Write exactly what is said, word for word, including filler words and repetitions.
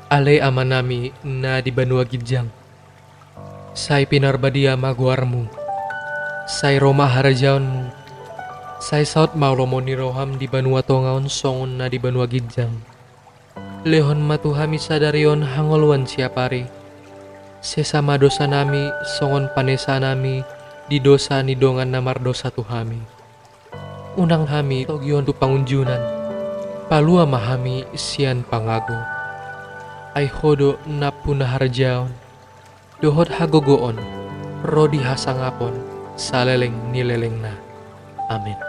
Ale amanami na di Banua Gijang. Say pinarbadia maguarmu. Say Roma harajaonmu. Say saut maulomo ni roham di Banua Tongaon songon na di Banua Gijang. Lehon matuhami sadarion hangolwan siapari. Sesama dosa nami songon panesa nami di dosa ni dongan namar dosa tuhami. Unang hami togion tu pangunjunan. Palua mahami sian pangago. Ay hodo na punaharjaon. Dohot hagogoon. Rodi hasangapon. Saleleng nileleng na. Amin.